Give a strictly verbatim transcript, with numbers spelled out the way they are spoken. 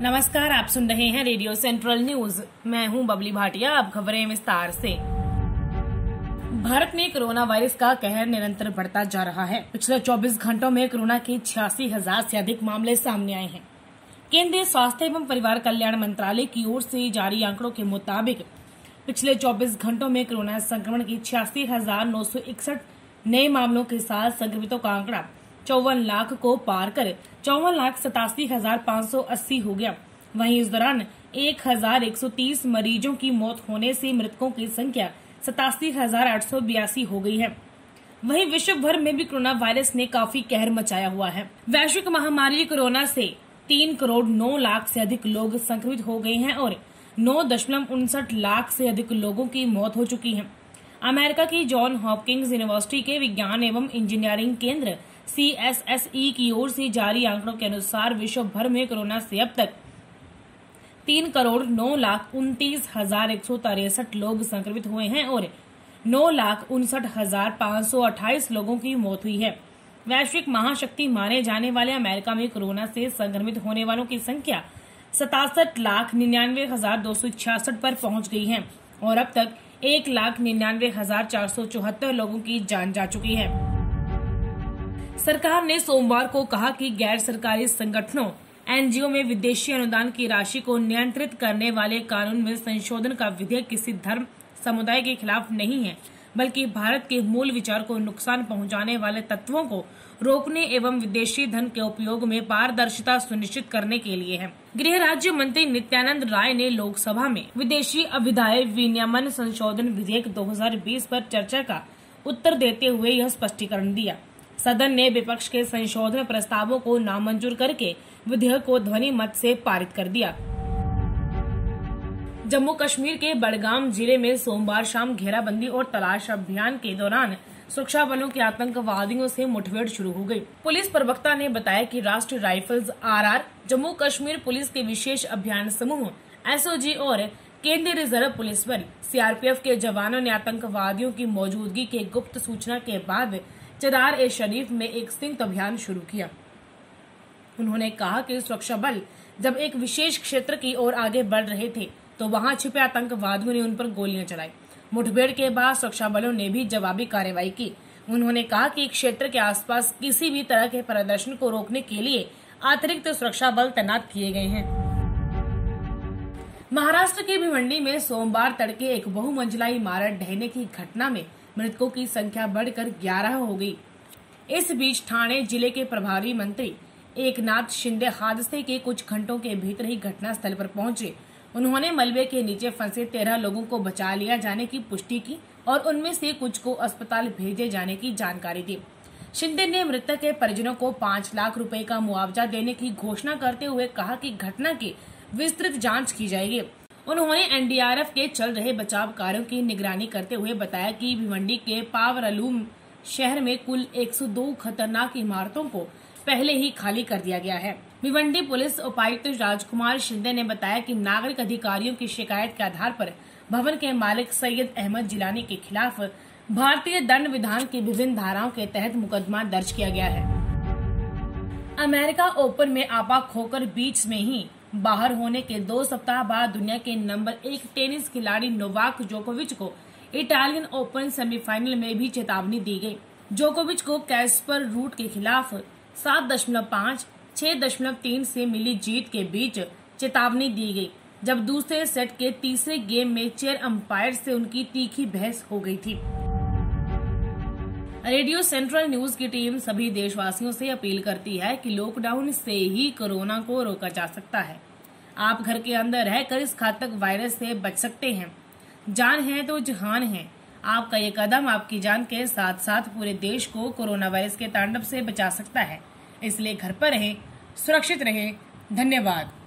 नमस्कार, आप सुन रहे हैं रेडियो सेंट्रल न्यूज। मैं हूं बबली भाटिया। अब खबरें विस्तार से। भारत में कोरोना वायरस का कहर निरंतर बढ़ता जा रहा है। पिछले चौबीस घंटों में कोरोना के छियासी हजार से अधिक मामले सामने आए हैं। केंद्रीय स्वास्थ्य एवं परिवार कल्याण मंत्रालय की ओर से जारी आंकड़ों के मुताबिक पिछले चौबीस घंटों में कोरोना संक्रमण की छियासी हजार नौ सौ इकसठ नए मामलों के साथ संक्रमितों का आंकड़ा चौवन लाख को पार कर चौवन लाख सतासी हजार पाँच सौ अस्सी हो गया। वहीं इस दौरान एक हजार एक सौ तीस मरीजों की मौत होने से मृतकों की संख्या सतासी हजार आठ सौ बयासी हो गई है। वहीं विश्व भर में भी कोरोना वायरस ने काफी कहर मचाया हुआ है। वैश्विक महामारी कोरोना से तीन करोड़ नौ लाख से अधिक लोग संक्रमित हो गए हैं और नौ दशमलव उनसठ लाख से अधिक लोगों की मौत हो चुकी है। अमेरिका की जॉन हॉपकिंस यूनिवर्सिटी के विज्ञान एवं इंजीनियरिंग केंद्र सी एस एस ई की ओर से जारी आंकड़ों के अनुसार विश्व भर में कोरोना से अब तक तीन करोड़ नौ लाख उनतीस हजार एक सौ तिरसठ लोग संक्रमित हुए हैं और नौ लाख उनसठ हजार पाँच सौ अट्ठाईस लोगों की मौत हुई है। वैश्विक महाशक्ति माने जाने वाले अमेरिका में कोरोना से संक्रमित होने वालों की संख्या सतासठ लाख निन्यानवे हजार दो सौ छियासठ पर पहुंच गई है और अब तक एक लाख निन्यानवे हजार चार सौ चौहत्तर लोगों की जान जा चुकी है। सरकार ने सोमवार को कहा कि गैर सरकारी संगठनों एन जी ओ में विदेशी अनुदान की राशि को नियंत्रित करने वाले कानून में संशोधन का विधेयक किसी धर्म समुदाय के खिलाफ नहीं है, बल्कि भारत के मूल विचार को नुकसान पहुंचाने वाले तत्वों को रोकने एवं विदेशी धन के उपयोग में पारदर्शिता सुनिश्चित करने के लिए है। गृह राज्य मंत्री नित्यानंद राय ने लोकसभा में विदेशी अभिधाय विनियमन संशोधन विधेयक दो हजार बीस पर चर्चा का उत्तर देते हुए यह स्पष्टीकरण दिया। सदन ने विपक्ष के संशोधन प्रस्तावों को नामंजूर करके विधेयक को ध्वनि मत से पारित कर दिया। जम्मू कश्मीर के बडगाम जिले में सोमवार शाम घेराबंदी और तलाश अभियान के दौरान सुरक्षा बलों की आतंकवादियों से मुठभेड़ शुरू हो गई। पुलिस प्रवक्ता ने बताया कि राष्ट्रीय rifles R R, Jammu Kashmir police के विशेष अभियान समूह एस ओ जी और केंद्रीय रिजर्व पुलिस बल सी आर पी एफ के जवानों ने आतंकवादियों की मौजूदगी के गुप्त सूचना के बाद चरार ए शरीफ में एक संयुक्त अभियान शुरू किया। उन्होंने कहा कि सुरक्षा बल जब एक विशेष क्षेत्र की ओर आगे बढ़ रहे थे तो वहां छिपे आतंकवादियों ने उन पर गोलियां चलाई। मुठभेड़ के बाद सुरक्षा बलों ने भी जवाबी कार्रवाई की। उन्होंने कहा कि क्षेत्र के आसपास किसी भी तरह के प्रदर्शन को रोकने के लिए अतिरिक्त सुरक्षा बल तैनात किए गए हैं। महाराष्ट्र के भिवंडी में सोमवार तड़के एक बहुमंजिला इमारत ढहने की घटना में मृतकों की संख्या बढ़कर ग्यारह हो गई। इस बीच ठाणे जिले के प्रभारी मंत्री एकनाथ शिंदे हादसे के कुछ घंटों के भीतर ही घटनास्थल पर पहुंचे। उन्होंने मलबे के नीचे फंसे तेरह लोगों को बचा लिया जाने की पुष्टि की और उनमें से कुछ को अस्पताल भेजे जाने की जानकारी दी। शिंदे ने मृतक के परिजनों को पाँच लाख रुपए का मुआवजा देने की घोषणा करते हुए कहा कि घटना की विस्तृत जाँच की जाएगी। उन्होंने एन डी आर एफ के चल रहे बचाव कार्यों की निगरानी करते हुए बताया कि भिवंडी के पावरलूम शहर में कुल एक सौ दो खतरनाक इमारतों को पहले ही खाली कर दिया गया है। भिवंडी पुलिस उपायुक्त राजकुमार शिंदे ने बताया कि नागरिक अधिकारियों की शिकायत के आधार पर भवन के मालिक सैयद अहमद जिलानी के खिलाफ भारतीय दंड विधान की विभिन्न धाराओं के तहत मुकदमा दर्ज किया गया है। अमेरिका ओपन में आपा खोकर बीच में ही बाहर होने के दो सप्ताह बाद दुनिया के नंबर एक टेनिस खिलाड़ी नोवाक जोकोविच को इटालियन ओपन सेमीफाइनल में भी चेतावनी दी गई। जोकोविच को कैस्पर रूट के खिलाफ सात दशमलव पाँच छह दशमलव तीन से मिली जीत के बीच चेतावनी दी गई, जब दूसरे सेट के तीसरे गेम में चेयर अंपायर से उनकी तीखी बहस हो गई थी। रेडियो सेंट्रल न्यूज की टीम सभी देशवासियों से अपील करती है कि लॉकडाउन से ही कोरोना को रोका जा सकता है। आप घर के अंदर रहकर इस घातक वायरस से बच सकते हैं। जान है तो जहान है। आपका ये कदम आपकी जान के साथ साथ पूरे देश को कोरोना वायरस के तांडव से बचा सकता है। इसलिए घर पर रहें, सुरक्षित रहें। धन्यवाद।